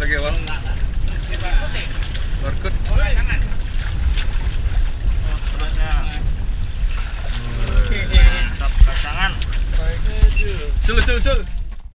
lagi awal. Barcode. Mantap pasangan. Cul.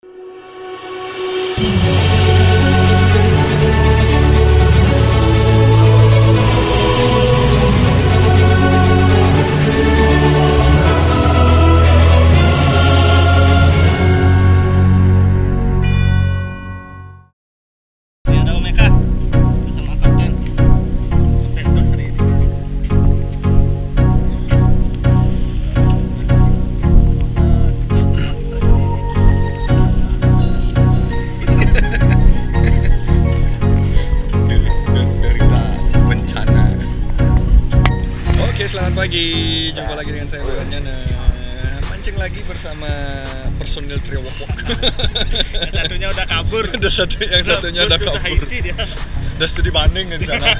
Selamat pagi, jumpa lagi dengan saya Banyana. Mancing lagi bersama personil Trio Wok Wok. Yang satunya udah kabur. Yang satunya udah kabur. Udah studi banding di sana.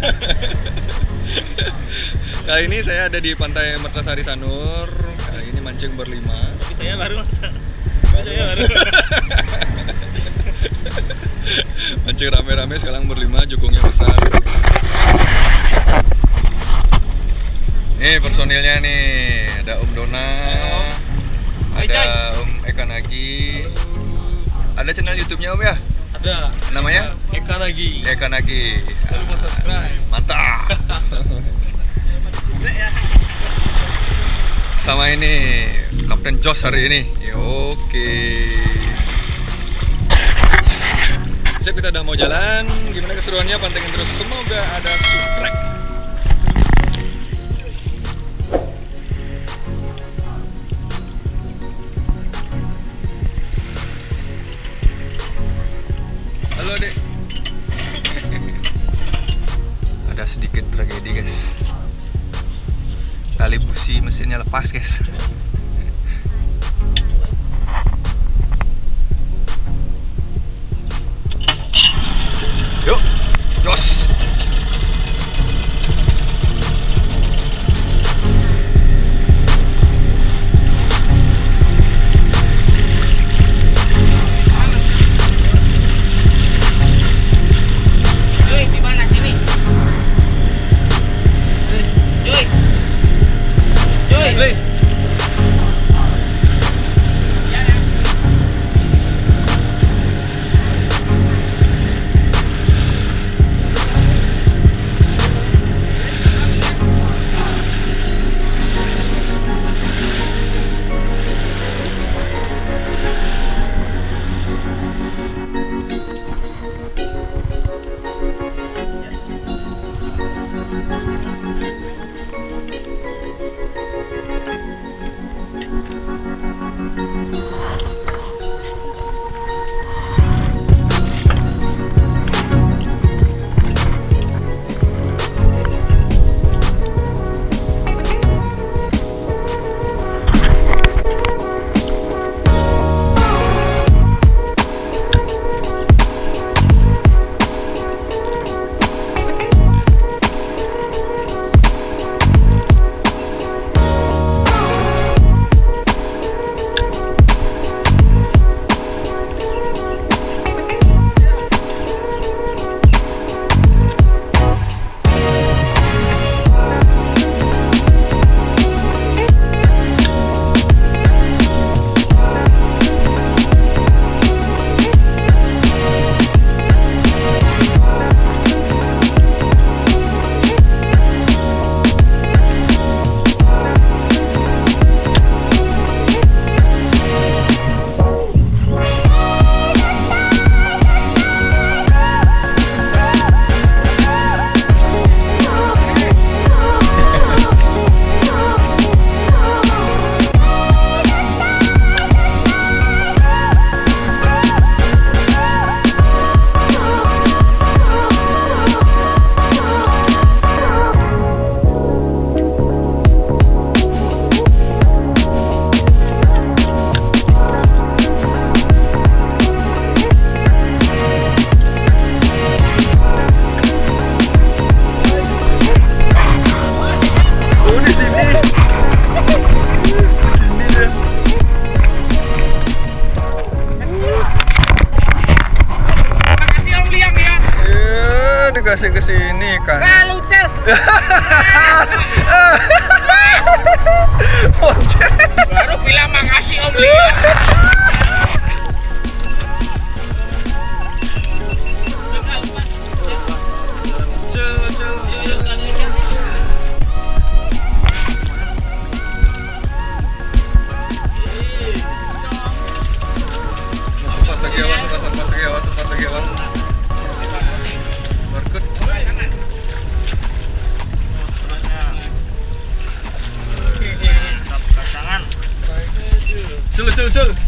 Kali ini saya ada di Pantai Mertasari Sanur. Kali ini mancing berlima. Tapi saya baru. Mancing rame-rame sekarang berlima, jukungnya besar. Nih personilnya nih, ada Om Dona, ada Om Eka Nagi, ada channel YouTube-nya Om ya? Ada. Namanya? Eka Nagi. Eka Nagi. Jangan lupa subscribe. Mantap. Sama ini Kapten Jos hari ini. Oke. Sip, kita udah mau jalan. Gimana keseruannya? Pantengin terus. Semoga ada subscribe. Halo Dek. Ada sedikit tragedi guys. Tali busi mesinnya lepas guys. Yuk, jos. kasih ke sini kan. lucu. Baru bilang makasih Om Lia. Cul.